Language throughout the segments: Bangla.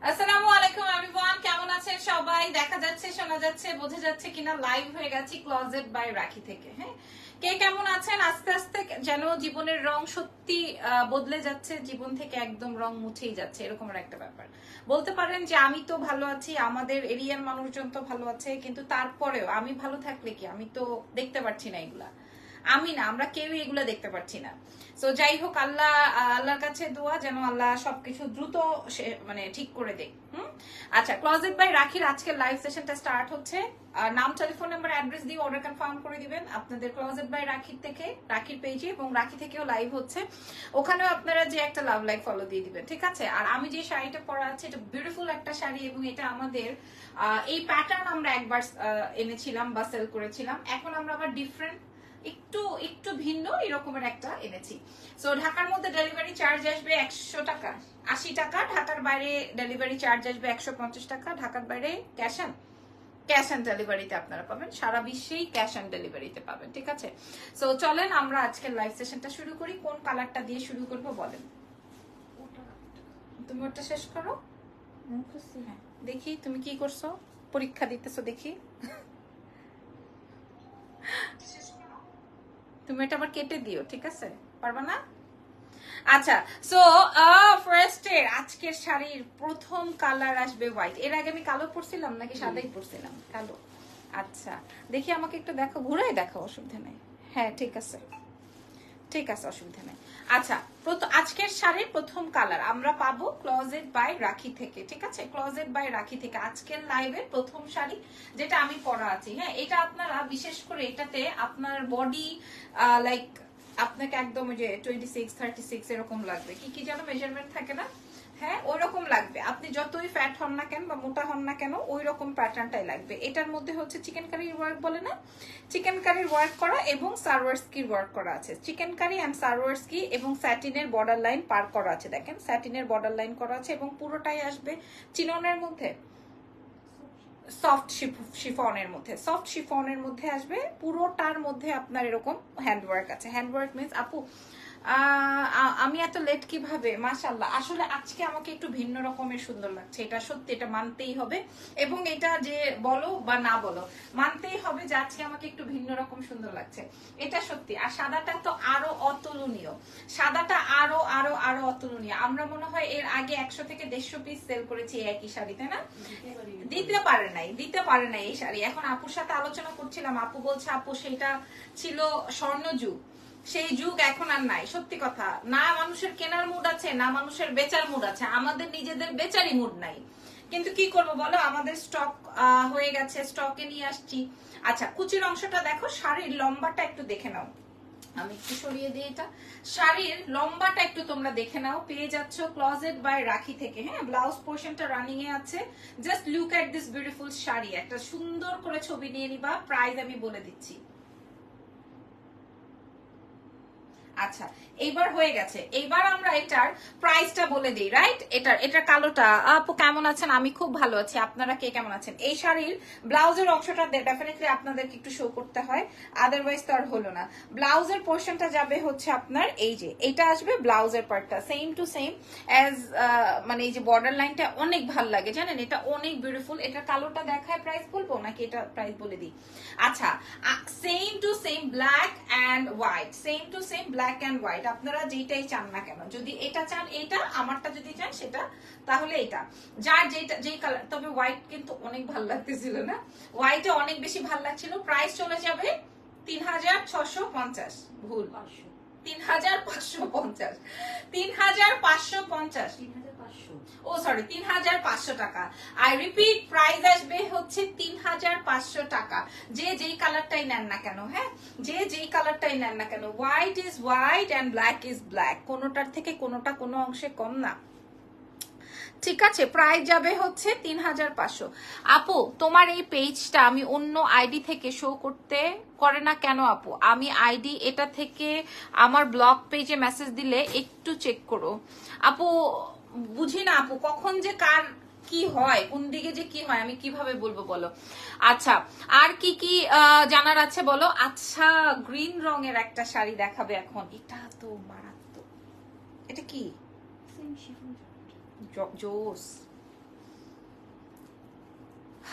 আসসালামু আলাইকুম এভরিওয়ান, কেমন আছেন সবাই? দেখা যাচ্ছে, শোনা যাচ্ছে, বোঝা যাচ্ছে কিনা লাইভ হয়ে গেছি ক্লোজেট বাই রাখি থেকে। হ্যাঁ, কে কেমন আছেন? আস্তে আস্তে যেন জীবনের রং সত্যি বদলে যাচ্ছে, জীবন থেকে একদম রং মুছেই যাচ্ছে, এরকম একটা ব্যাপার। বলতে পারেন যে আমি তো ভালো আছি, আমাদের এরিয়ার মানুষজন তো ভালো আছে, কিন্তু তারপরেও আমি ভালো থাকলে কি, আমি তো দেখতে পাচ্ছি না এগুলা। আমি না, আমরা কেউই এগুলা দেখতে পাচ্ছি না। তো যাই হোক, আল্লাহর কাছে দোয়া যেন আল্লাহ সবকিছু দ্রুত মানে ঠিক করে দেয়। আচ্ছা, ক্লোজেট বাই রাখির আজকের লাইভ সেশনটা স্টার্ট হচ্ছে। নাম, টেলিফোন নাম্বার, অ্যাড্রেস দিয়ে অর্ডার কনফার্ম করে দিবেন আপনাদের ক্লোজেট বাই রাখির থেকে, রাখির পেজে, এবং রাখি থেকেও লাইভ হচ্ছে। ওখানেও আপনারা যে একটা লাভ লাইক ফলো দিয়ে দিবেন, ঠিক আছে? আর আমি যে শাড়িটা পরা আছে, এটা বিউটিফুল একটা শাড়ি, এবং এটা আমাদের এই প্যাটার্ন আমরা একবার এনেছিলাম বা সেল করেছিলাম। এখন আমরা আবার ডিফারেন্ট, একটু একটু ভিন্ন এরকমের একটা এনেছি। সো ঢাকার মধ্যে ডেলিভারি চার্জ আসবে 100 টাকা, 80 টাকা। ঢাকার বাইরে ডেলিভারি চার্জ আসবে 150 টাকা। ঢাকার বাইরে ক্যাশ অন ডেলিভারিতে আপনারা পাবেন, সারা বিশ্বেই ক্যাশ অন ডেলিভারিতে পাবেন, ঠিক আছে? সো চলেন আমরা আজকের লাইভ সেশনটা শুরু করি। কোন কালারটা দিয়ে শুরু করবো বলেন? তুমি ওটা শেষ করো। হ্যাঁ, দেখি তুমি কি করছো, পরীক্ষা দিতেছো দেখি। তুমি এটা আবার কেটে দিও, ঠিক আছে? পারবা না? আচ্ছা, সো ফার্স্টে আজকের শাড়ির প্রথম কালার আসবে হোয়াইট। এর আগে আমি কালো পরছিলাম নাকি সাদাই পরছিলাম? কালো। আচ্ছা, দেখি আমাকে একটু দেখো, ঘুরাই দেখো, অসুবিধা নেই। হ্যাঁ, ঠিক আছে, ঠিক আছে, অসুবিধা নেই। আচ্ছা, আজকের শাড়ির প্রথম কালার আমরা পাবো ক্লোজেট বাই রাখি থেকে, ঠিক আছে? ক্লোজেট বাই রাখি থেকে আজকের লাইভের প্রথম শাড়ি, যেটা আমি পরা আছি। হ্যাঁ, এটা আপনারা বিশেষ করে এটাতে আপনার বডি লাইক আপনাকে একদম ওই যে 26, 36 এরকম লাগবে। কি কি যেন মেজারমেন্ট থাকে না? হ্যাঁ, ওই রকম লাগবে। আপনি যতই ফ্যাট হন না কেন বা মোটা হন না কেন, ওই রকম প্যাটার্নটাই লাগবে। এটার মধ্যে হচ্ছে চিকেন কারির ওয়ার্ক বলে না, চিকেন কারির ওয়ার্ক করা এবং সারওয়ার্সকির ওয়ার্ক করা আছে। চিকেন কারি এন্ড সারওয়ার্সকি এবং স্যাটিনের বর্ডার লাইন পার করা আছে। দেখেন, স্যাটিনের বর্ডার লাইন করা আছে, এবং পুরোটাই আসবে চিননের মধ্যে, সফট শিফনের মধ্যে, সফট শিফনের মধ্যে আসবে। পুরোটার মধ্যে আপনার এরকম হ্যান্ডওয়ার্ক আছে। হ্যান্ডওয়ার্ক মিন্স আপু আমি এত লেট কিভাবে? মাশাআল্লাহ, আসলে আজকে আমাকে একটু ভিন্ন রকমের সুন্দর লাগছে, এটা সত্যি, এটা মানতেই হবে। এবং এটা যে বলো বা না বলো, মানতেই হবে যে আজকে আমাকে একটু ভিন্ন রকম সুন্দর লাগছে, এটা সত্যি। আর সাদাটা তো আরো অতুলনীয়, সাদাটা আরো আরো আরো অতুলনীয়। আমরা মনে হয় এর আগে 100 থেকে 150 পিস সেল করেছি একই শাড়ি, তাই না? দিতে পারে নাই এই শাড়ি। এখন আপুর সাথে আলোচনা করছিলাম, আপু বলছে আপু সেটা ছিল স্বর্ণযুগ, সেই যুগ এখন আর নাই। সত্যি কথা, না মানুষের কেনার মুড আছে, না মানুষের বেচার মুড আছে। আমাদের নিজেদের বেচারই মুড নাই, কিন্তু কি করব বলো, আমাদের স্টক হয়ে গেছে, স্টকে নিয়ে আসছি। আচ্ছা, কুচির অংশটা দেখো, শাড়ির লম্বাটা একটু দেখে নাও। আমি একটু সরিয়ে দিই এটা। শাড়ির লম্বাটা একটু তোমরা দেখে নাও, পেয়ে যাচ্ছ ক্লোজেট বাই রাখি থেকে। হ্যাঁ, ব্লাউজ পোর্শনটা রানিং এ আছে। Just look at this beautiful sari, একটা সুন্দর করে ছবি নিয়ে নিবা। প্রাইস আমি বলে দিচ্ছি। আচ্ছা, এইবার হয়ে গেছে, এইবার আমরা এটার প্রাইসটা বলে দিই, রাইট? এটার কালোটা। আপু কেমন আছেন? আমি খুব ভালো আছি, আপনারা কে কেমন আছেন? এই শাড়ির ব্লাউজের অংশটা ডেফিনেটলি আপনাদেরকে একটু শো করতে হয়, আদারওয়াইজ তো আর হলো না। ব্লাউজের পোর্শনটা যাবে হচ্ছে আপনার এই যে, এটা আসবে ব্লাউজের পার্টটা সেম টু সেম অ্যাজ, মানে এই যে বর্ডার লাইনটা অনেক ভালো লাগে, জানেন? এটা অনেক বিউটিফুল। এটার কালোটা দেখায় প্রাইস বলবো নাকি এটা প্রাইস বলে দিই? আচ্ছা, same to same black and white, same to same black and white. আপনারা যেটাই চান না কেন, যদি এটা চান এটা, আমারটা যদি চান সেটা, তাহলে এটা, যার যেটা যেই কালার। তবে হোয়াইট কিন্তু অনেক ভালো লাগতেছিল না, হোয়াইটে অনেক বেশি ভালো লাগছিল। প্রাইস চলে যাবে 3650, ভুল, 3550, 3550, ও সরি 3500 টাকা। আই রিপিট, প্রাইস আসবে হচ্ছে 3500 টাকা, যে যেই কালারটাই নেন না কেন। হ্যাঁ, যে যেই কালারটাই নেন না কেন, white is white and black is black, কোনোটার থেকে কোনোটা কোনো অংশে কম না, ঠিক আছে? প্রাইস যাবে হচ্ছে 3500। আপু তোমার এই পেজটা আমি অন্য আইডি থেকে শো করতে করে না কেন আপু? আমি আইডি এটা থেকে আমার ব্লগ পেজে মেসেজ দিলে একটু চেক করো আপু। বুঝি না আপু, কখন যে কার কি হয়, কোন দিকে যে কি হয়, আমি কিভাবে বলবো বলো? আচ্ছা, আর কি কি জানার আছে বলো? আচ্ছা, গ্রিন রঙের একটা শাড়ি দেখাবে এখন, এটা তো মারাত্মক। এটা কি? জোস,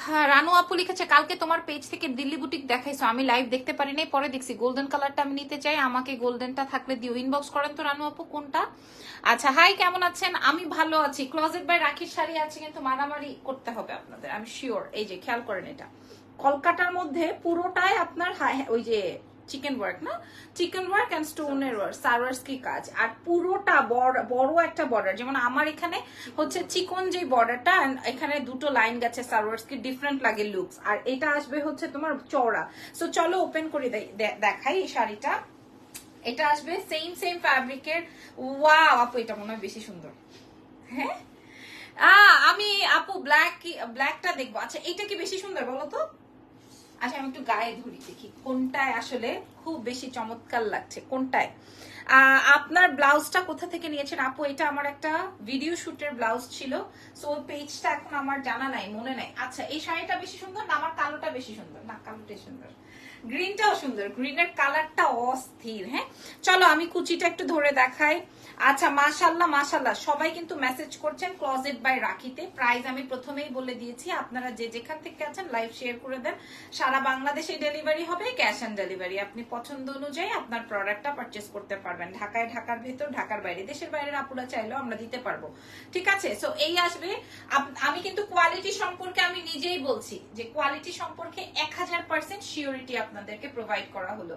হ্যাঁ, রানু আপু লিখেছে কালকে তোমার পেজ থেকে দিল্লি বুটিক দেখাইছো, আমি লাইভ দেখতে পারি নাই, পরে দেখছি গোল্ডেন কালারটা আমি নিতে চাই, আমাকে গোল্ডেনটা থাকলে দিও, ইনবক্স করেন তো রানু আপু কোনটা। আচ্ছা হাই, কেমন আছেন? আমি ভালো আছি। ক্লোজেট বাই রাখির শাড়ি আছে, কিন্তু মারামারি করতে হবে আপনাদের, আমি শিওর। এই যে খেয়াল করেন, এটা কলকাতার মধ্যে পুরোটাই আপনার ওই যে চিকেন ওয়ার্ক, না চিকেন ওয়ার্ক এন্ড স্টোনের ওয়ার্ক, সারওয়ার্সকি কাজ, আর পুরোটা বড় একটা বর্ডার, যেমন আমার এখানে হচ্ছে চিকন যে বর্ডারটা, এখানে দুটো লাইন গেছে সারওয়ার্সকি, ডিফারেন্ট লাগে লুকস। আর এটা আসবে হচ্ছে তোমার চওড়া। সো চলো ওপেন করে দেখাই এই শাড়িটা। এটা আসবে সেম ফ্যাব্রিকের। ওয়াও আপু, এটা মনে হয় বেশি সুন্দর। হ্যাঁ আমি আপু ব্ল্যাকটা দেখবো। আচ্ছা এটা কি বেশি সুন্দর বলো তো? আচ্ছা আমি একটু গায়ে ধরি, দেখি কোনটায় আসলে খুব বেশি চমৎকার লাগছে, কোনটায়। আপনার ব্লাউজটা কোথা থেকে নিয়েছেন আপু? এটা আমার একটা ভিডিও শুটের ব্লাউজ ছিল, সো পেজটা এখন আমার জানা নাই, মনে নাই। আচ্ছা এই শাড়িটা বেশি সুন্দর না আমার কালোটা বেশি সুন্দর? না কালোটাই সুন্দর, গ্রিনটাও সুন্দর, গ্রিনের কালারটা অস্থির। হ্যাঁ চলো আমি কুচিটা একটু ধরে দেখাই। আচ্ছা মাশাল্লাহ মাশাল্লাহ, সবাই কিন্তু মেসেজ করছেন ক্লোজেট বাই রাখিতে। প্রাইস আমি প্রথমেই বলে দিয়েছি, আপনারা যে যেখান থেকে আছেন লাইভ শেয়ার করে দেন। সারা বাংলাদেশে ডেলিভারি হবে, ক্যাশ অন ডেলিভারি। আপনি পছন্দ অনুযায়ী আপনার প্রোডাক্টটা পারচেস করতে পারবেন, ঢাকায়, ঢাকার ভেতর, ঢাকার বাইরে, দেশের বাইরের আপুরা চাইলেও আমরা দিতে পারবো। ঠিক আছে, সো এই আসবে। আমি কিন্তু কোয়ালিটি সম্পর্কে আমি নিজেই বলছি যে কোয়ালিটি সম্পর্কে 1000% সিওরিটি আপনাদেরকে প্রোভাইড করা হলো।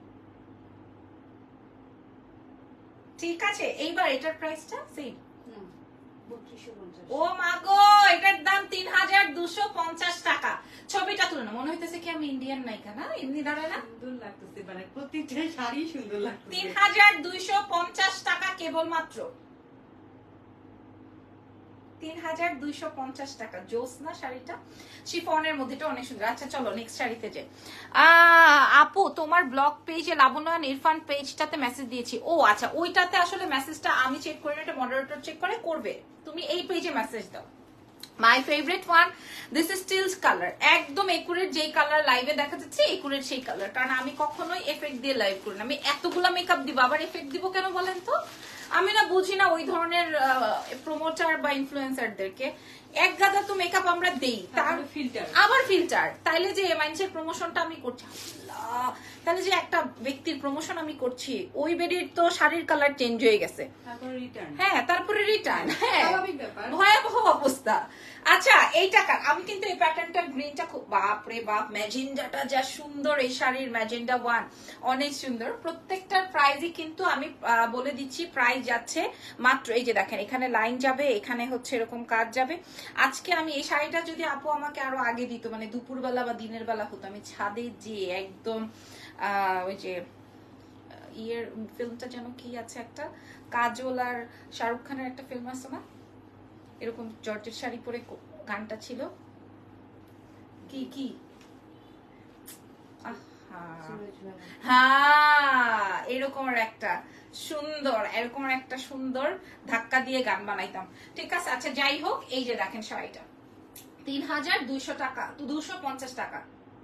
ঠিক আছে, এইবার এটার প্রাইসটা সেম। ও মা গো, এটার দাম 3250 টাকা। ছবিটা তুলে না, মনে হইতেছে কি আমি ইন্ডিয়ান নায়িকা, না এমনি দাঁড়ায় না, সুন্দর লাগতেছে, মানে প্রতিটা শাড়ি সুন্দর লাগতেছে। 3250 টাকা কেবলমাত্র, 3250 টাকা। জোসনা শাড়িটা শিফনের মধ্যে, এটা অনেক সুন্দর। আচ্ছা চলো নেক্সট শাড়িতে যাই। আপু তোমার ব্লগ পেজে লাবণ্য ইরফান পেজটাতে মেসেজ দিয়েছি। ও আচ্ছা, ওইটাতে আসলে মেসেজটা আমি চেক করি না, এটা মডারেটর চেক করবে। তুমি এই পেজে মেসেজ দাও। My favourite one, this is steels colour, একদম একুরেট যেই কালার লাইভে দেখা যাচ্ছে, একুরেট সেই কালার। কারণ আমি কখনোই এফেক্ট দিয়ে লাইভ করি না, আমি এতগুলা মেকআপ দিব আবার এফেক্ট দিব কেন বলেন তো? আমি না বুঝি না ওই ধরনের প্রমোটার বা ইনফ্লুয়েন্সারদেরকে। এক গাদা তো মেকআপ আমরা দেই, তার আবার ফিল্টার, তাইলে যে মানুষের প্রমোশনটা আমি করছি, তাহলে যে একটা ব্যক্তির প্রমোশন আমি করছি, ওই বেডির তো শাড়ির কালার চেঞ্জ হয়ে গেছে, হ্যাঁ তারপরে রিটার্ন, হ্যাঁ ভয়াবহ অবস্থা। আচ্ছা এই টাকা আমি কিন্তু এই প্যাটার্নটা গ্রিনটা খুব, বাপ রে বাপ, ম্যাজেন্ডাটা যা সুন্দর, এই শাড়ির ম্যাজেন্ডা ওয়ান অনেক সুন্দর। প্রত্যেকটার প্রাইসই কিন্তু আমি বলে দিচ্ছি, প্রাইস যাচ্ছে মাত্র, এই যে দেখেন এখানে লাইন যাবে, এখানে হচ্ছে এরকম কাজ যাবে। আজকে আমি এই শাড়িটা যদি আপু আমাকে আরো আগে দিত, মানে দুপুরবেলা বা দিনের বেলা হতো, আমি ছাদে যে একদম ওই যে ইয়ের ফিল্মটা যেন কি আছে একটা, কাজল আর শাহরুখ খানের একটা ফিল্ম আছে না, এরকম জর্জের শাড়ি পরে গানটা ছিল, কি কি হ্যাঁ এরকম একটা সুন্দর, এরকম একটা সুন্দর ধাক্কা দিয়ে গান বানাইতাম। ঠিক আছে আচ্ছা যাই হোক, এই যে দেখেন শাড়িটা 3200 টাকা, 250 টাকা,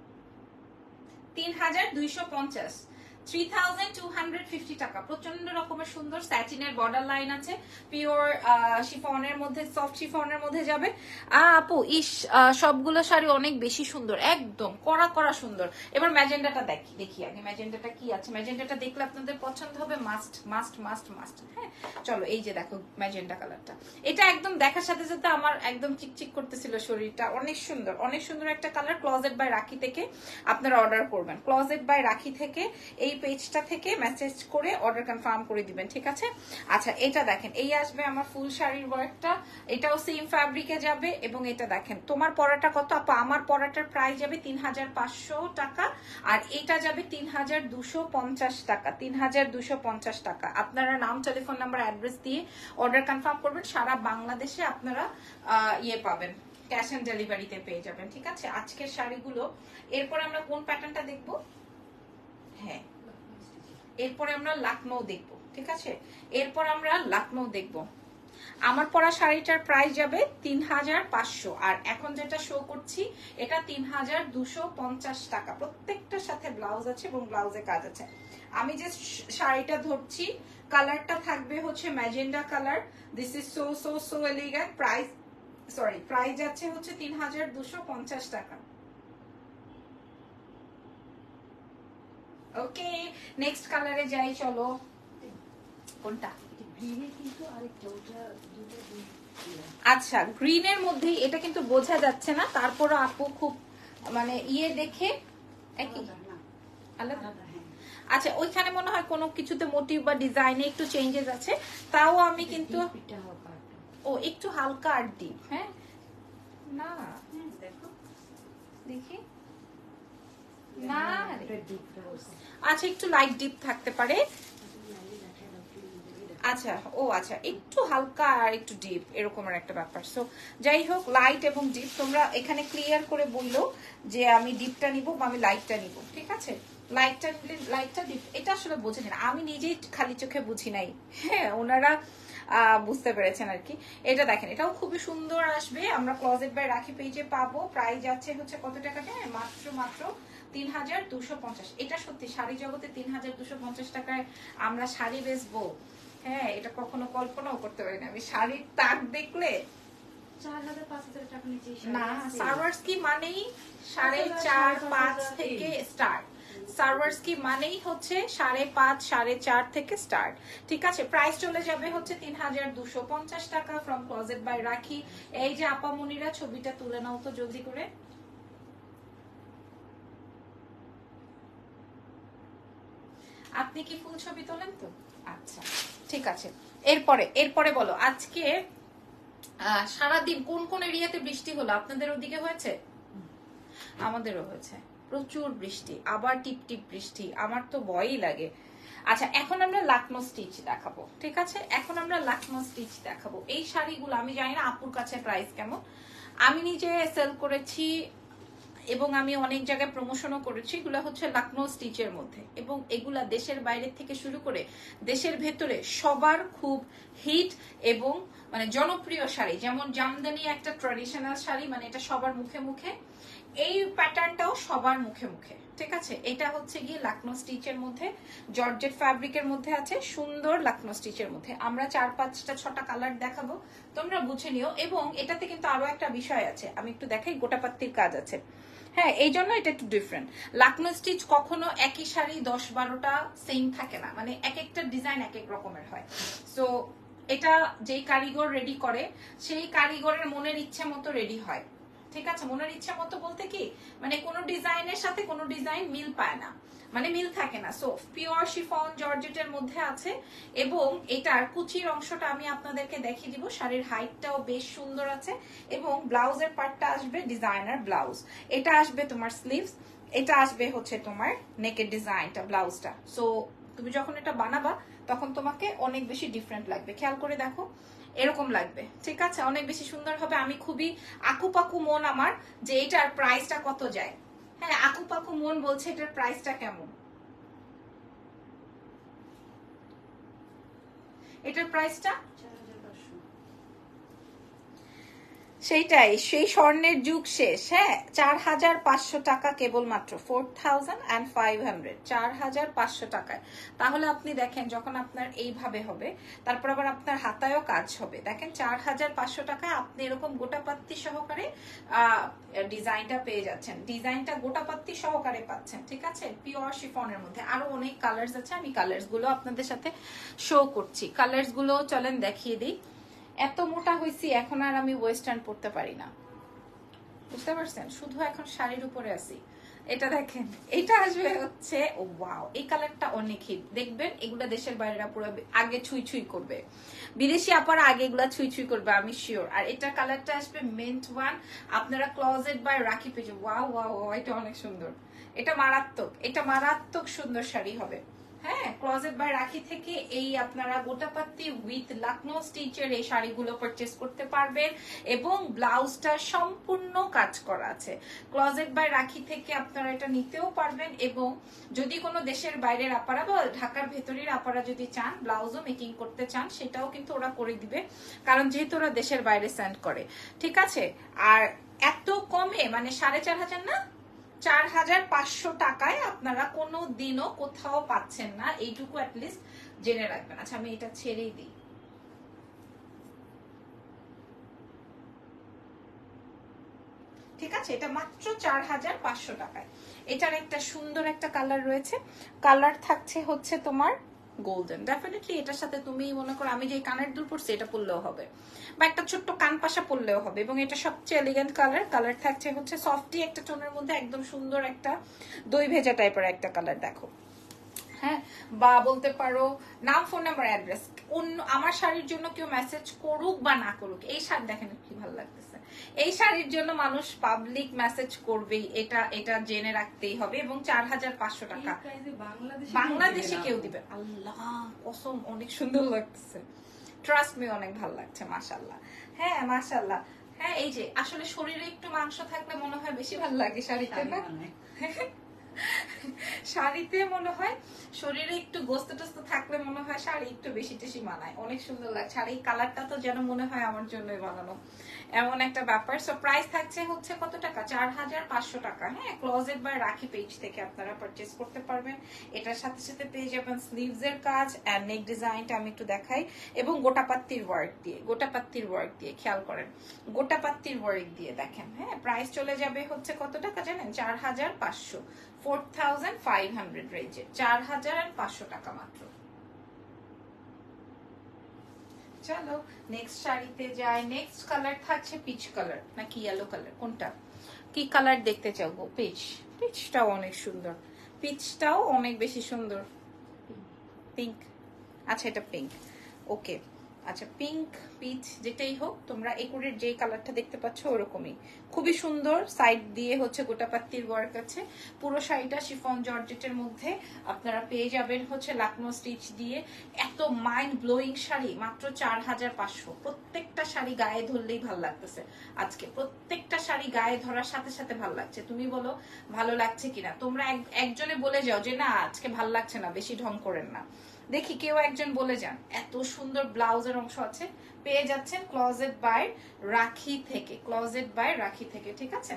3250, 3250 টাকা। প্রচন্ড রকমের সুন্দর স্যাটিনের বর্ডার লাইন আছে, পিওর শিফনের মধ্যে, সফট শিফনের মধ্যে যাবে। আপু ইস, সবগুলো শাড়ি অনেক বেশি সুন্দর, একদম কড়া কড়া সুন্দর। এবার ম্যাজেন্ডাটা দেখি আগে, ম্যাজেন্ডাটা কি আছে, ম্যাজেন্ডাটা দেখলে আপনাদের পছন্দ হবে, মাস্ট মাস্ট মাস্ট মাস্ট। হ্যাঁ চলো এই যে দেখো ম্যাজেন্ডা কালারটা, এটা একদম দেখার সাথে সাথে আমার একদম চিকচিক করতেছিল শরীরটা, অনেক সুন্দর, অনেক সুন্দর একটা কালার। ক্লোজেট বাই রাখি থেকে আপনারা অর্ডার করবেন, ক্লোজেট বাই রাখি থেকে এই পেজটা থেকে মেসেজ করে অর্ডার কনফার্ম করে দিবেন। ঠিক আছে আচ্ছা এটা দেখেন, এই আসবে আমার ফুল শাড়ির ওয়ার্কটা, এটাও সেম ফ্যাব্রিকে যাবে। এবং এটা দেখেন তোমার পরাটা কত আপা? আমার পরাটার প্রাইস যাবে 3500 টাকা, আর এটা যাবে 3250 টাকা, 3250 টাকা। আপনারা নাম, টেলিফোন নাম্বার, অ্যাড্রেস দিয়ে অর্ডার কনফার্ম করবেন, সারা বাংলাদেশে আপনারা ইয়ে পাবেন, ক্যাশ অন ডেলিভারিতে পেয়ে যাবেন। ঠিক আছে আজকের শাড়িগুলো। এরপর আমরা কোন প্যাটার্নটা দেখবো? হ্যাঁ এরপরে আমরা লখনৌ দেখবো। ঠিক আছে এরপর আমরা লখনৌ দেখবো। আমার পরা শাড়িটার প্রাইস যাবে 3500, আর এখন যেটা শো করছি এটা 3250 টাকা। প্রত্যেকটার সাথে ব্লাউজ আছে এবং ব্লাউজে কাজ আছে। আমি যে শাড়িটা ধরছি কালারটা থাকবে হচ্ছে magenta colour. This is so so so elegant. Price sorry price যাচ্ছে হচ্ছে 3250 টাকা। ওকে নেক্সট কালারে যাই, চলো। কোনটা? গ্রিনে কিন্তু আরেকটা ওটা দুটো আচ্ছা গ্রিনের মধ্যেই, এটা কিন্তু বোঝা যাচ্ছে না, তারপরও আপু খুব মানে ইয়ে দেখে একই আলাদা। আচ্ছা ওইখানে মনে হয় কোনো কিছুতে মোটিভ বা ডিজাইনে একটু চেঞ্জেস আছে, তাও আমি কিন্তু ও একটু হালকা আর ডিপ। হ্যাঁ না দেখো দেখি না, আচ্ছা একটু লাইট ডিপ থাকতে পারে। আচ্ছা ও আচ্ছা একটু হালকা আর একটু ডিপ এরকমের একটা ব্যাপার। সো যাই হোক লাইট এবং ডিপ তোমরা এখানে ক্লিয়ার করে বললো যে আমি ডিপটা নিব বা আমি লাইটটা নিব, ঠিক আছে? লাইটটা ডিপ এটা আসলে বোঝেনি, আমি নিজেই খালি চোখে বুঝি নাই। হ্যাঁ ওনারা বুঝতে পেরেছেন আর কি। এটা দেখেন এটাও খুবই সুন্দর আসবে, আমরা ক্লোজেট বাই রাখি পেজে পাবো। প্রাইস যাচ্ছে হচ্ছে কত টাকা জানেন? মাত্র 3250। এটা সত্যি শাড়ি জগতে 3250 টাকায় আমরা শাড়ি বেচবো, হ্যাঁ এটা কখনো কল্পনাও করতে পারি না। আমি শাড়ির তাক দেখলে 4000-5000 টাকা নিচে না, সার্ভার্সকি মানেই 4.5-5 থেকে স্টার্ট। সার্ভার্সকি মানেই হচ্ছে 5.5-4.5 থেকে স্টার্ট, ঠিক আছে? প্রাইস চলে যাবে হচ্ছে 3250 টাকা ফ্রম ক্লোজেট বাই রাখি। এই যে আপামনিরা ছবিটা তুলে নাও তো জলদি করে। আপনি কি ফুল ছবি তোলেন তো? আচ্ছা ঠিক আছে। এরপরে বলো আজকে সারাদিন কোন কোন এরিয়াতে বৃষ্টি হলো? আপনাদের ওদিকে হয়েছে? আমাদেরও হয়েছে প্রচুর বৃষ্টি, আবার টিপ টিপ বৃষ্টি, আমার তো ভয়ই লাগে। আচ্ছা এখন আমরা লাকনো স্টিচ দেখাবো, ঠিক আছে? এখন আমরা লাকনো স্টিচ দেখাবো। এই শাড়িগুলো আমি জানি না আপুর কাছে প্রাইস কেমন, আমি নিজে সেল করেছি এবং আমি অনেক জায়গায় প্রমোশনও করেছি। এগুলো হচ্ছে লাকনো স্টিচের মধ্যে, এবং এগুলা দেশের বাইরে থেকে শুরু করে দেশের ভেতরে সবার খুব হিট এবং মানে জনপ্রিয় শাড়ি। যেমন জামদানি একটা ট্র্যাডিশনাল শাড়ি, মানে এটা সবার মুখে মুখে, এই প্যাটার্নটাও সবার মুখে মুখে, ঠিক আছে? এটা হচ্ছে গিয়ে লাকনো স্টিচের মধ্যে, জর্জেট ফ্যাব্রিকের মধ্যে আছে, সুন্দর লাকনো স্টিচের মধ্যে। আমরা 4-5-6টা কালার দেখাবো, তোমরা বুঝে নিও। এবং এটাতে কিন্তু আরো একটা বিষয় আছে, আমি একটু দেখাই, গোটাপাত্তির কাজ আছে। হ্যাঁ এই জন্য এটা একটু ডিফারেন্ট। লাকনো স্টিচ কখনো একই শাড়ি 10-12টা সেম থাকে না, মানে এক একটা ডিজাইন এক এক রকমের হয়। সো এটা যেই কারিগর রেডি করে সেই কারিগরের মনের ইচ্ছে মতো রেডি হয়, ঠিক আছে? মনের ইচ্ছা মতো বলতে কি, মানে কোনো ডিজাইনের সাথে কোনো ডিজাইন মিল পায় না, মানে মিল থাকে না। সো পিওর শিফন জর্জেটের মধ্যে আছে, এবং এটার কুচির অংশটা আমি আপনাদেরকে দেখিয়ে দিব। শাড়ির হাইটটাও বেশ সুন্দর আছে, এবং ব্লাউজের পার্টটা আসবে ডিজাইনার ব্লাউজ। এটা আসবে তোমার স্লিভস, এটা আসবে হচ্ছে তোমার নেকের ডিজাইনটা, ব্লাউজটা। সো তুমি যখন এটা বানাবা তখন তোমাকে অনেক বেশি ডিফারেন্ট লাগবে, খেয়াল করে দেখো এরকম লাগবে, ঠিক আছে? অনেক বেশি সুন্দর হবে। আমি খুবই আকুপাকু মন আমার যে এটার প্রাইসটা কত যায়। হ্যাঁ আকুপাকু মন বলছে এটার প্রাইসটা কেমন, এটার প্রাইসটা সেইটাই, সেই স্বর্ণের যুগ শেষ। হ্যাঁ 4500 টাকা কেবলমাত্র, 4500, 4500 টাকায়। তাহলে আপনি দেখেন যখন আপনার এইভাবে হবে, তারপর আবার আপনার হাতায়ও কাজ হবে, দেখেন 4500 টাকায় আপনি এরকম গোটাপাত্তি সহকারে ডিজাইনটা পেয়ে যাচ্ছেন। ডিজাইনটা গোটাপাত্তি সহকারে পাচ্ছেন, ঠিক আছে? পিওর শিফনের মধ্যে আরো অনেক কালার্স আছে, আমি কালার্স গুলো আপনাদের সাথে শো করছি। কালার্স গুলো চলেন দেখিয়ে দিই। এত মোটা হয়েছি এখন আর আমি ওয়েস্টার্ন পরতে পারি না, বুঝতে পারছেন? শুধু এখন শাড়ির উপরে আছি। এটা দেখেন, এটা আসবে হচ্ছে ও ওয়াও, এই কালারটা অনেক হিট, দেখবেন এগুলা দেশের বাইরেরা পুরো আগে ছুঁই ছুঁই করবে, বিদেশি আপারা আগে এগুলা ছুঁই ছুঁই করবে, আমি শিওর। আর এটা কালারটা আসবে মিন্ট ওয়ান, আপনারা ক্লোজেট বাই রাখি পেজে। ওয়াও ওয়াও, এটা অনেক সুন্দর, এটা মারাত্মক, এটা মারাত্মক সুন্দর শাড়ি হবে। হ্যাঁ ক্লোজেট বাই রাখি থেকে এই আপনারা গোটাপাত্তি উইথ লাকনো স্টিচের এই শাড়িগুলো পারচেজ করতে পারবেন, এবং ব্লাউজটা সম্পূর্ণ কাজ করা আছে। ক্লোজেট বাই রাখি থেকে আপনারা এটা নিতেও পারবেন, এবং যদি কোনো দেশের বাইরের আপারা বা ঢাকার ভেতরের আপারা যদি চান ব্লাউজও মেকিং করতে চান, সেটাও কিন্তু ওরা করে দিবে, কারণ যেহেতু ওরা দেশের বাইরে সেন্ড করে, ঠিক আছে? আর এত কমে, মানে 4500 না, 4500 টাকায় আপনারা কোনো দিনও কোথাও পাচ্ছেন না, এইটুকু অ্যাটলিস্ট জেনে রাখবেন। আচ্ছা আমি এটা ছেড়েই দিই। ঠিক আছে, এটা মাত্র 4500 টাকায়। এটার একটা সুন্দর একটা কালার রয়েছে, কালার থাকছে হচ্ছে তোমার গোল্ডেন। ডেফিনেটলি এটার সাথে তুমি মনে করো আমি যে কানের দুল পরছি এটা পরলেও হবে, বা একটা ছোট্ট কান পাশা পরলেও হবে। এবং এটা সবচেয়ে এলিগেন্ট কালার, কালার থাকছে হচ্ছে সফটি একটা টোনের মধ্যে, একদম সুন্দর একটা দই ভেজা টাইপের একটা কালার। দেখো হ্যাঁ, বা বলতে পারো নাম, ফোন নাম্বার, অ্যাড্রেস। অন্য আমার শাড়ির জন্য কেউ মেসেজ করুক বা না করুক, এই শাড়ি দেখেন কি ভালো লাগতেছে, এই শাড়ির জন্য মানুষ পাবলিক মেসেজ করবেই, এটা এটা জেনে রাখতেই হবে। এবং 4500 টাকা বাংলাদেশে কেউ দিবে। আল্লাহ কসম অনেক সুন্দর লাগতেছে, ট্রাস্ট মি অনেক ভালো লাগছে, মাশাআল্লাহ। হ্যাঁ মাশাআল্লাহ। হ্যাঁ এই যে আসলে শরীরে একটু মাংস থাকলে মনে হয় বেশি ভালো লাগে শাড়িতে না? শাড়িতে মনে হয় শরীরে একটু গোস্ত টোস্ত থাকলে মনে হয় শাড়ি একটু বেশি টেশি মানায়, অনেক সুন্দর লাগছে। আর এই কালারটা তো যেন মনে হয় আমার জন্যই বানানো, এমন একটা ব্যাপার। সো প্রাইস থাকছে হচ্ছে কত টাকা? 4500 টাকা। হ্যাঁ, ক্লোজেট বাই রাখি পেজ থেকে আপনারা পারচেজ করতে পারবেন। এটার সাথে সাথে পেয়ে যাবেন স্লিভস এর কাজ, এন্ড নেক ডিজাইনটা আমি একটু দেখাই, এবং গোটাপাত্তির ওয়ার্ক দিয়ে, গোটাপাত্তির ওয়ার্ক দিয়ে খেয়াল করেন, গোটাপাত্তির ওয়ার্ক দিয়ে দেখেন। হ্যাঁ, প্রাইস চলে যাবে হচ্ছে কত টাকা জানেন? 4500, 4500 রেঞ্জে, 4500 টাকা মাত্র। চলো নেক্সট শাড়িতে যাই। নেক্সট কালার থাকছে পিচ কালার নাকি ইয়েলো কালার, কোনটা কি কালার দেখতে চাও গো? পিচ, পিচটাও অনেক সুন্দর, পিচটাও অনেক বেশি সুন্দর। পিঙ্ক, আচ্ছা এটা পিঙ্ক, ওকে। আচ্ছা পিঙ্ক পিচ যেটাই হোক, তোমরা একুরের যে কালারটা দেখতে পাচ্ছ ওরকমই, খুবই সুন্দর। সাইড দিয়ে হচ্ছে গোটাপাত্তির ওয়ার্ক আছে, পুরো শাড়িটা শিফন জর্জেটের মধ্যে আপনারা পেয়ে যাবেন হচ্ছে লাকনো স্টিচ দিয়ে। এত মাইন্ড ব্লোয়িং শাড়ি মাত্র 4500। প্রত্যেকটা শাড়ি গায়ে ধরলেই ভালো লাগতেছে আজকে, প্রত্যেকটা শাড়ি গায়ে ধরার সাথে সাথে ভালো লাগছে। তুমি বলো ভালো লাগছে কিনা, তোমরা একজনে বলে যাও যে না আজকে ভালো লাগছে না, বেশি ঢং করেন না, দেখি কেউ একজন বলে যান। এত সুন্দর ব্লাউজের অংশ আছে, পেয়ে যাচ্ছেন ক্লোজেট বাই রাখি থেকে, ক্লোজেট বাই রাখি থেকে, ঠিক আছে।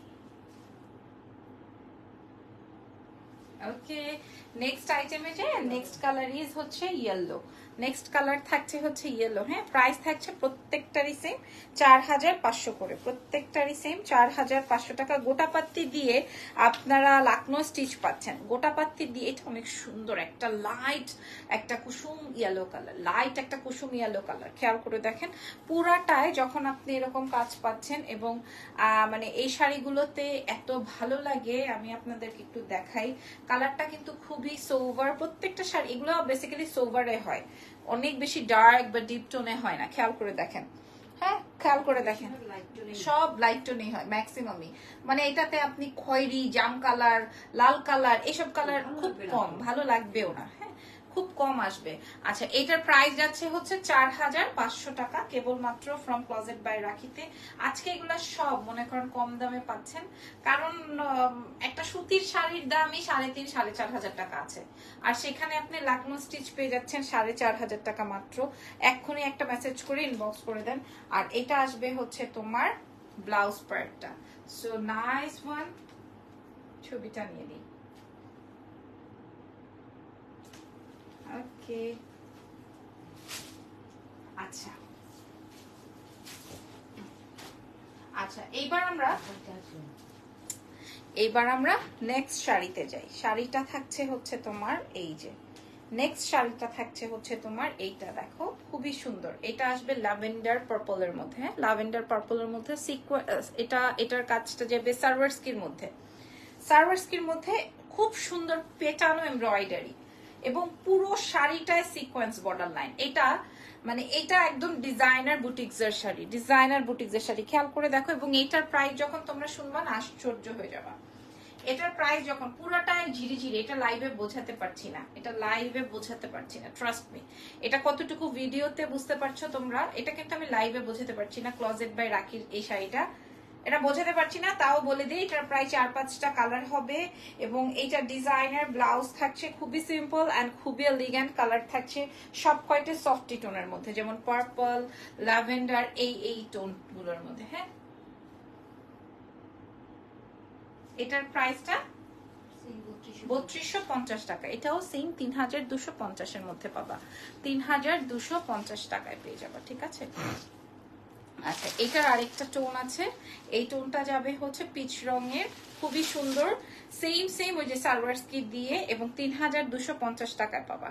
ওকে নেক্সট আইটেমে যাই। নেক্সট কালার ইজ হচ্ছে ইয়েলো, নেক্সট কালার থাকছে হচ্ছে ইয়েলো। হ্যাঁ, প্রাইস থাকছে প্রত্যেকটারই সেম 4500 করে, প্রত্যেকটারই সেম 4500 টাকা। গোটাপাত্তি দিয়ে আপনারা লাকনো স্টিচ পাচ্ছেন, গোটাপাত্তি দিয়ে। এটা অনেক সুন্দর একটা লাইট একটা কুসুম ইয়েলো কালার, লাইট একটা কুসুম ইয়েলো কালার, খেয়াল করে দেখেন পুরাটায় যখন আপনি এরকম কাজ পাচ্ছেন। এবং মানে এই শাড়িগুলোতে এত ভালো লাগে, আমি আপনাদেরকে একটু দেখাই। কালারটা কিন্তু খুবই সোভার, প্রত্যেকটা শাড়ি এগুলো বেসিক্যালি সোভারে হয়, অনেক বেশি ডার্ক বা ডিপ টোনে হয় না, খেয়াল করে দেখেন। হ্যাঁ খেয়াল করে দেখেন, সব লাইট টোনই হয় ম্যাক্সিমামই। মানে এটাতে আপনি খয়েরি, জাম কালার, লাল কালার, এসব কালার খুব কম, ভালো লাগবেও না। হ্যাঁ, খুব কম আসবে। আচ্ছা এটার প্রাইস যাচ্ছে হচ্ছে 4500 টাকা কেবলমাত্র ফ্রম ক্লোজেট বাই রাখিতে। আজকে এগুলা সব মনে করেন কম দামে পাচ্ছেন, কারণ একটা সুতির শাড়ির দামই 3,500 4,500 টাকা আছে, আর সেখানে আপনি লাকনো স্টিচ পেয়ে যাচ্ছেন 4500 টাকা মাত্র। এক্ষুনি একটা মেসেজ করে ইনবক্স করে দেন। আর এটা আসবে হচ্ছে তোমার ব্লাউজ পার্টটা। সো নাইস ওয়ান, ছবিটা নিয়ে নিই। ওকে আচ্ছা আচ্ছা এইবার আমরা নেক্সট শাড়িতে যাই। শাড়িটা থাকছে হচ্ছে তোমার এই যে, নেক্সট শাড়িটা থাকছে হচ্ছে তোমার এইটা, দেখো খুবই সুন্দর। এটা আসবে ল্যাভেন্ডার পার্পলের মধ্যে, ল্যাভেন্ডার পার্পলের মধ্যে এটা এটার কাজটা যাবে সার্ভারস্কির মধ্যে, সার্ভারস্কির মধ্যে খুব সুন্দর পেটানো এমব্রয়ডারি, এবং পুরো শাড়িটায় সিকোয়েন্স বর্ডার লাইন। এটা মানে এটা একদম ডিজাইনার বুটিক্সের শাড়ি, ডিজাইনার বুটিক্সের শাড়ি, খেয়াল করে দেখো। এবং এইটার প্রাইস যখন তোমরা শুনবা না আশ্চর্য হয়ে যাবা, এটার প্রাইস যখন পুরোটাই ঝিরিঝিরি, এটা লাইভে বোঝাতে পারছি না, এটা লাইভে বোঝাতে পারছি না, ট্রাস্ট মি। এটা কতটুকু ভিডিওতে বুঝতে পারছো তোমরা, এটা কিন্তু আমি লাইভে বোঝাতে পারছি না। ক্লোজেট বাই রাখির এই শাড়িটা এটা বোঝাতে পারছি না, তাও বলে দিই এটার প্রায় 4-5টা কালার হবে। এবং এইটা ডিজাইনার ব্লাউজ থাকছে, খুবই সিম্পল অ্যান্ড খুবই এলিগেন্ট। কালার থাকছে সব কয়টা সফটি টোনের মধ্যে, যেমন পার্পল, ল্যাভেন্ডার, এই টোন গুলোর মধ্যে। হ্যাঁ, এটার প্রাইসটা 3250 টাকা, এটাও সেম 3250 এর মধ্যে পাবা, 3250 টাকায় পেয়ে যাবা, ঠিক আছে। আচ্ছা, এটার আরেকটা টোন আছে, এই টোনটা যাবে হচ্ছে পিচ রঙের, খুবই সুন্দর। সেম ওই যে সালোয়ার স্কিট দিয়ে, এবং 3250 টাকায় পাবা।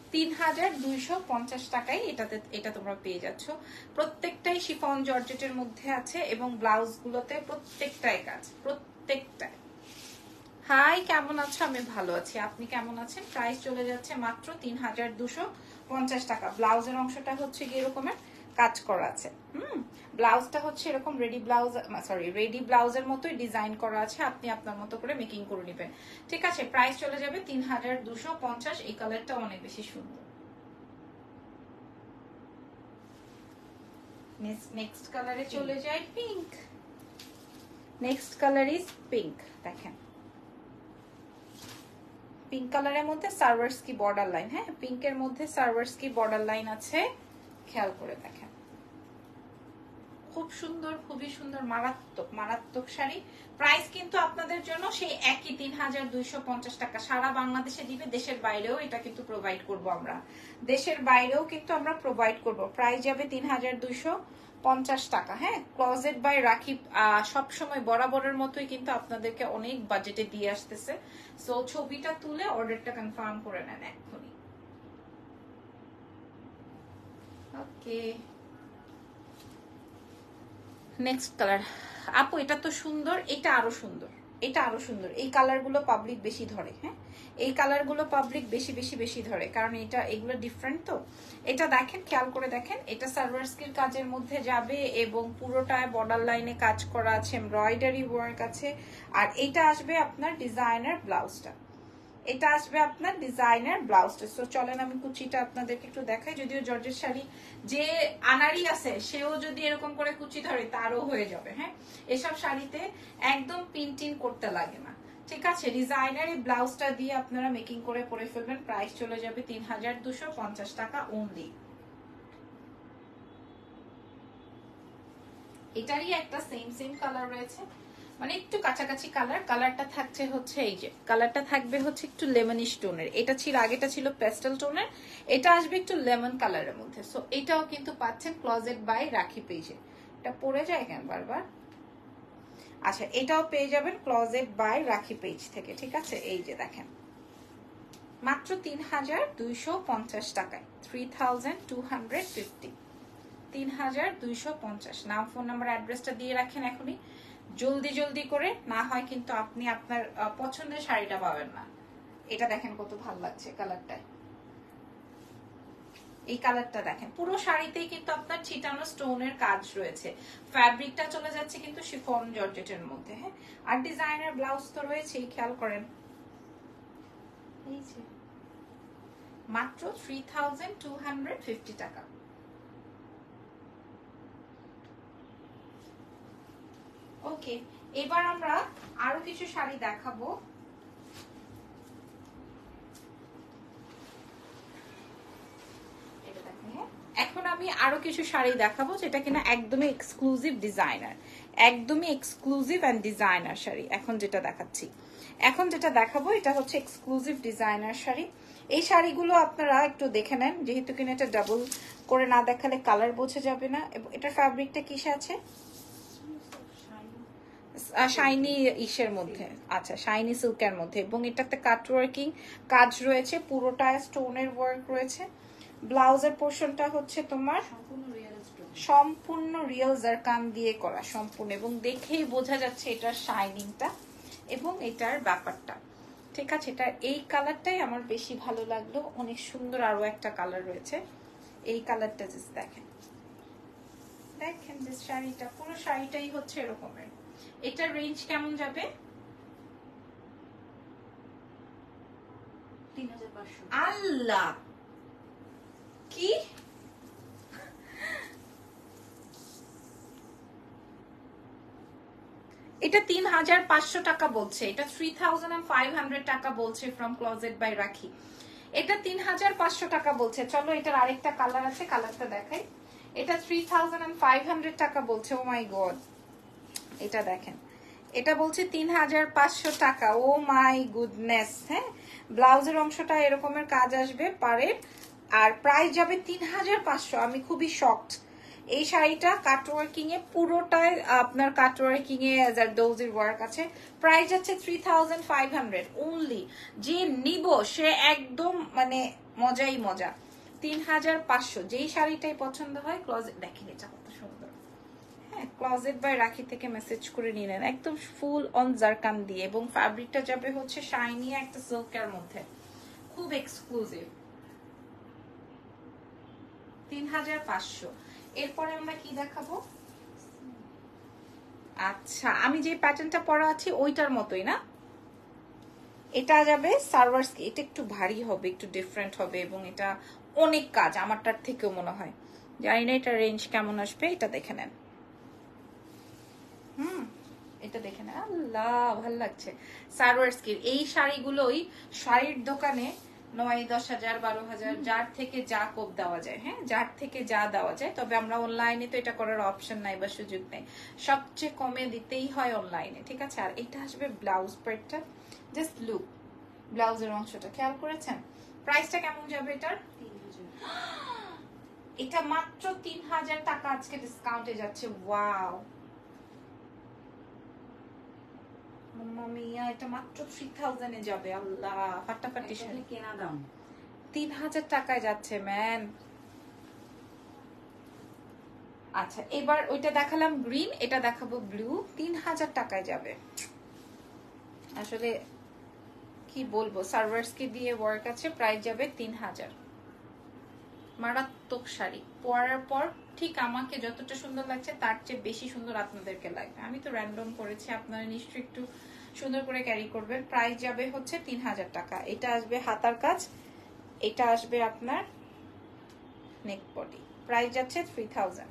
3250 টাকায় এটা তোমরা পেয়ে যাচ্ছ। প্রত্যেকটাই শিফন জর্জেটের মধ্যে আছে, এবং ব্লাউজ গুলোতে প্রত্যেকটাই কাজ, প্রত্যেকটাই। হাই, কেমন আছো? আমি ভালো আছি, আপনি কেমন আছেন? প্রাইস চলে যাচ্ছে মাত্র 3250 টাকা। ব্লাউজের অংশটা হচ্ছে কি এরকমের কাজ করা আছে। ব্লাউজটা হচ্ছে এরকম রেডি ব্লাউজের মতোই ডিজাইন করা আছে, আপনি আপনার মতো করে মেকিং করে নেবেন। ঠিক আছে, প্রাইস চলে যাবে 3250। এই কালারটা অনেক বেশি সুন্দর। নেক্সট কালারে চলে যাই, pink. Next colour is pink. দেখেন, পিঙ্ক কালারের মধ্যে সার্ভার্সকি বর্ডার লাইন। হ্যাঁ, পিঙ্কের মধ্যে সার্ভার্সকি বর্ডার লাইন আছে, খেয়াল করে দেখেন। খুব সুন্দর, খুবই সুন্দর, মারাত্মক মারাত্মক শাড়ি। প্রাইস কিন্তু আপনাদের জন্য সেই একই 3250 টাকা। সারা বাংলাদেশে দিবে, দেশের বাইরেও এটা কিন্তু প্রোভাইড করব আমরা। দেশের বাইরেও কিন্তু আমরা প্রোভাইড করব। প্রাইস যাবে 3250 টাকা। হ্যাঁ, ক্লোজেট বাই রাখি সবসময় বরাবরের মতোই কিন্তু আপনাদেরকে অনেক বাজেটে দিয়ে আসতেছে। সো ছবিটা তুলে অর্ডারটা কনফার্ম করে নেন এখনই। Okay, next colour. আপু এটা তো সুন্দর, এটা আরো সুন্দর, এটা আরো সুন্দর। এই কালার গুলো পাবলিক বেশি ধরে। হ্যাঁ, এই কালার গুলো পাবলিক বেশি ধরে, কারণ এগুলো ডিফারেন্ট তো। এটা দেখেন, খেয়াল করে দেখেন, এটা সার্ভার্সকির কাজের মধ্যে যাবে, এবং পুরোটায় বর্ডার লাইনে কাজ করা আছে, এমব্রয়ডারি ওয়ার্ক আছে। আর এটা আসবে আপনার ডিজাইনার ব্লাউজটা, এটা আসবে আপনার ডিজাইনার ব্লাউজটা। সো চলেন আমি কুচিটা আপনাদেরকে একটু দেখাই। যদিও জর্জের শাড়ি যে আনারি আছে, সেও যদি এরকম করে কুচি ধরে তারও হয়ে যাবে। হ্যাঁ, এসব শাড়িতে একদম পিন করতে লাগে না। ঠিক আছে, ডিজাইনার এই ব্লাউজটা দিয়ে আপনারা মেকিং করে পরে ফেলবেন। প্রাইস চলে যাবে 3250 টাকা অনলি। এটারই একটা সেম কালার রয়েছে, মানে একটু কাছাকাছি কালার। কালারটা থাকছে হচ্ছে এই যে কালারটা থাকবে হচ্ছে একটু লেমনিশ টোনের। এটা ছিল, আগেটা ছিল পেস্টেল টোনের, এটা আসবে একটু লেমন কালারের মধ্যে। সো এটাও কিন্তু পাচ্ছেন ক্লোজেট বাই রাখি পেজে। এটা পরে যায় কেন বারবার? আচ্ছা, এটাও পেয়ে যাবেন ক্লোজেট বাই রাখি পেজ থেকে। ঠিক আছে, এই যে দেখেন, মাত্র 3250 টাকায়, 3250, 3250। নাম, ফোন নাম্বার, অ্যাড্রেসটা দিয়ে রাখেন এখনই, জলদি করে, না হয় কিন্তু আপনি আপনার পছন্দের শাড়িটা পাবেন না। এটা দেখেন কত ভালো লাগছে কালারটা। এই কালারটা দেখেন, পুরো শাড়িতেই কিন্তু আপনার ছিটানো স্টোনের কাজ রয়েছে। ফ্যাব্রিকটা চলে যাচ্ছে কিন্তু শিফন জর্জেটের মধ্যে। হ্যাঁ, আর ডিজাইনার ব্লাউজ তো রয়েছেই, খেয়াল করেন। এই যে মাত্র 3250 টাকা। ওকে, এবার আমরা আরো কিছু শাড়ি দেখাবো। এখন আমি আরো কিছু শাড়ি দেখাবো, যেটা কিনা একদমই এক্সক্লুসিভ ডিজাইনার, একদমই এক্সক্লুসিভ এন্ড ডিজাইনার শাড়ি। এখন যেটা দেখাবো এটা হচ্ছে এক্সক্লুসিভ ডিজাইনার শাড়ি। এই শাড়িগুলো আপনারা একটু দেখে নেন, যেহেতু কিনা এটা ডাবল করে না দেখালে কালার বোঝা যাবে না। এবং এটার ফ্যাব্রিকটা কিসে আছে? শাইনি ইসের মধ্যে, আচ্ছা শাইনি সিল্কের মধ্যে, এবং এটাতে কাটওয়ার্কিং কাজ রয়েছে, পুরোটা স্টোনের ওয়ার্ক রয়েছে। ব্লাউজের পোর্শনটা হচ্ছে তোমার সম্পূর্ণ রিয়েল জারকান দিয়ে করা, সম্পূর্ণ, এবং দেখেই বোঝা যাচ্ছে এটার শাইনিংটা এবং এটার ব্যাপারটা। ঠিক আছে, এটা এই কালারটাই আমার বেশি ভালো লাগলো, অনেক সুন্দর। আরো একটা কালার রয়েছে, এই কালারটা জাস্ট দেখেন, যে শাড়িটা, পুরো শাড়িটাই হচ্ছে এরকমের। এটার রেঞ্জ কেমন যাবে? 3500। আল্লাহ, কি এটা 3500 টাকা বলছে, এটা 3500 টাকা বলছে ফ্রম ক্লোজেট বাই রাখি। এটা 3500 টাকা বলছে। চলো, এটার আরেকটা কালার আছে, কালারটা দেখাই। এটা 3500 টাকা বলছে। ও মাই গড, এটা দেখেন, এটা বলছে 3500 টাকা। Oh my goodness. হ্যাঁ, ব্লাউজের অংশটা এরকমের কাজ আসবে পারে, আর প্রাইস যাবে 3500। আমি খুবই শকড। এই শাড়িটা কাটওয়ার্কিং এ পুরোটাই আপনার কাটওয়ার্কিং এ জারদৌজির ওয়ার্ক আছে। প্রাইস আছে 3500 অনলি। যে নিব সে একদম মানে মজাই মজা। 3500। যেই শাড়িটাই পছন্দ হয় ক্লোজেট দেখেন এটা কত সুন্দর। হ্যাঁ, ক্লোজেট বাই রাখি থেকে মেসেজ করে নিলেন একদম ফুল অন জারকান দিয়ে, এবং ফ্যাব্রিকটা যাবে হচ্ছে শাইনি একটা সিল্কের মধ্যে, খুব এক্সক্লুসিভ। 3500। এরপরে আমরা কি দেখাবো? আচ্ছা, আমি যে প্যাটার্নটা পরা আছি ওইটার মতোই না, এটা যাবে সার্ভার্স। এটা একটু ভারী হবে, একটু ডিফারেন্ট হবে, এবং এটা অনেক কাজ আমারটার থেকেও মনে হয়। জানি না এটা রেঞ্জ কেমন আসবে, এটা দেখে নেন। এটা দেখে নেন। আল্লাহ ভাল লাগছে। সার্ভার্সকির এই শাড়িগুলোই শাড়ির দোকানে 9-10,000 12,000 যার থেকে যা কোপ দেওয়া যায়, হ্যাঁ যার থেকে যা দেওয়া যায়। তবে আমরা অনলাইনে তো এটা করার অপশন নাই বা সুযোগ নেই, সবচেয়ে কমে দিতেই হয় অনলাইনে, ঠিক আছে। আর এটা আসবে ব্লাউজ পার্টটা, জাস্ট লুক ব্লাউজের অংশটা খেয়াল করেছেন। প্রাইসটা কেমন যাবে এটার? 3000। এটা মাত্র 3000 টাকা আজকে ডিসকাউন্টে যাচ্ছে। ওয়াও মাম্মা মিয়া, এটা মাত্র 3000 এ যাবে। আল্লাহ ফাটাফাটি শাড়ি। কেনা দাম 3000 টাকায় যাচ্ছে ম্যান। আচ্ছা, এবার ওইটা দেখালাম গ্রিন, এটা দেখাবো ব্লু। 3000 টাকায় যাবে। আসলে কি বলবো, সার্ভার্সকে দিয়ে ওয়ার্ক আছে, প্রাইস যাবে 3000। মারাত্মক শাড়ি, পরার পর ঠিক আমাকে যতটা সুন্দর লাগছে তার চেয়ে বেশি সুন্দর আপনাদেরকে লাগবে। আমি তো র্যান্ডম করেছি, আপনারা নিশ্চয়ই একটু সুন্দর করে ক্যারি করবেন। প্রাইস যাবে হচ্ছে 3000 টাকা। এটা আসবে হাতার কাজ, এটা আসবে আপনার নেক বডি। প্রাইস যাচ্ছে 3000।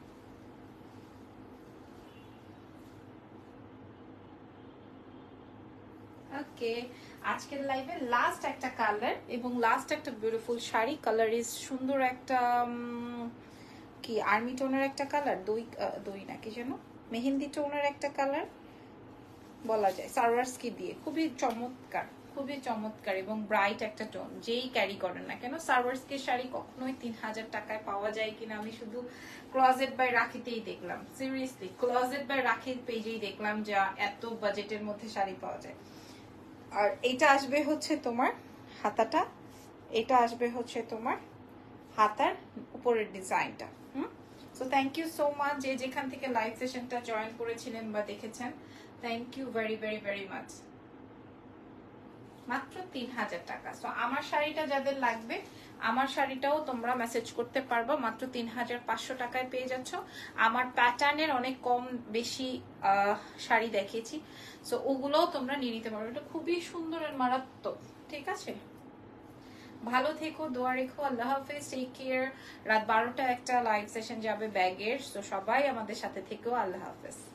ওকে, আজকের লাইভে লাস্ট একটা কালার এবং লাস্ট একটা বিউটিফুল শাড়ি। কালার ইজ সুন্দর একটা কি আর্মি টোনের একটা কালার, দই নাকি যেন মেহেন্দি টোনের একটা কালার বলা যায়, সার্ভার্সকি দিয়ে। খুবই চমৎকার, খুবই চমৎকার এবং ব্রাইট একটা টোন। যেই ক্যারি করেন না কেন, সার্ভার্সকি শাড়ি কখনোই 3000 টাকায় পাওয়া যায় কিনা আমি শুধু ক্লোজেট বাই রাখিতেই দেখলাম। সিরিয়াসলি ক্লোজেট বাই রাখির পেজেই দেখলাম যে এত বাজেটের মধ্যে শাড়ি পাওয়া যায়। আর এটা আসবে হচ্ছে তোমার হাতাটা, এটা আসবে হচ্ছে তোমার হাতার উপরের ডিজাইনটা। So thank you so much যে যেখান থেকে লাইভ সেশনটা জয়েন করেছিলেন বা দেখেছেন, thank you very very very much. মাত্র 3000 টাকা। সো আমার শাড়িটা যাদের লাগবে, আমার শাড়িটাও তোমরা মেসেজ করতে পারবা, মাত্র 3500 টাকায় পেয়ে যাচ্ছ। আমার প্যাটার্নের অনেক কম বেশি শাড়ি দেখিয়েছি, সো ওগুলোও তোমরা নিয়ে নিতে পারো। এটা খুবই সুন্দর আর মারাত্মক, ঠিক আছে। ভালো থেকো, দোয়া রেখো। আল্লাহ হাফেজ, টেক কেয়ার। রাত 12টা একটা লাইভ সেশন যাবে ব্যাগের, তো সবাই আমাদের সাথে থেকো। আল্লাহ হাফেজ।